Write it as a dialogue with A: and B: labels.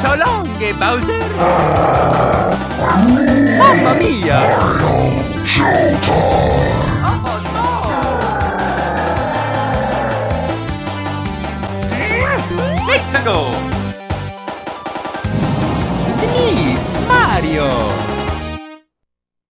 A: So long, Bowser! Mamma mia! Oh no! Let's go! Mario!